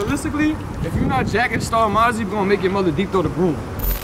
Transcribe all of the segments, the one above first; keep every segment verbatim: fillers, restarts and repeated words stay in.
realistically, if you're not Jack and Star Mozzie, we're gonna make your mother deep throw the broom.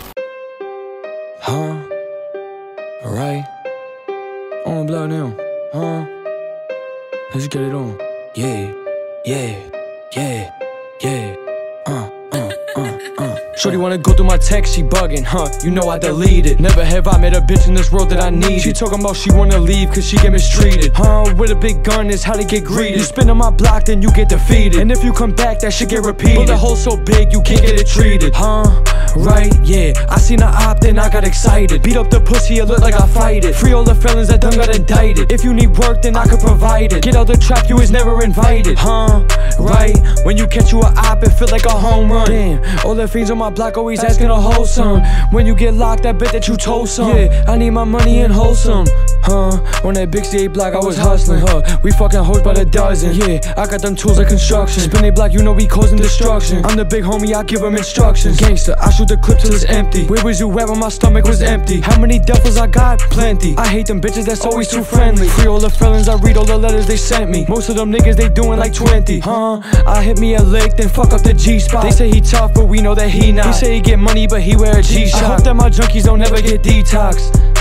Huh? Alright. On blood now. Huh? Let's get it on. Yeah, yeah, yeah, yeah. Uh, uh, uh, uh. Shorty wanna go through my text, she bugging, huh? You know I deleted. Never have I met a bitch in this world that I needed. She talking about she wanna leave cause she get mistreated. Huh? With a big gun is how they get greeted. You spin on my block, then you get defeated. And if you come back, that shit get repeated. But the hole so big, you can't get it treated. Huh? Right, yeah. I seen a op, then I got excited. Beat up the pussy, it look like I fight it. Free all the felons that done got indicted. If you need work, then I could provide it. Get out the trap, you was never invited. Huh? Right? When you catch you a op, it feel like a home run. Damn, all the fiends on my block always asking to hold some. When you get locked, I bet that you told some. Yeah, I need my money and wholesome. Huh? On that big C eight block, I was hustling. Huh? We fucking hoes by the dozen. Yeah, I got them tools like construction. Spin a block, you know we causing destruction. I'm the big homie, I give them instructions. Gangster, I shoot the clip till it's empty. Where was you at when my stomach was empty? How many duffels I got? Plenty. I hate them bitches that's always too friendly. Free all the felons, I read all the letters they sent me. Most of them niggas, they doing like twenty. Huh? I hit me a lick, then fuck up the G-spot. They say he tough, but we know that he not. He say he get money, but he wear a G-Shock. I hope that my junkies don't ever get detox.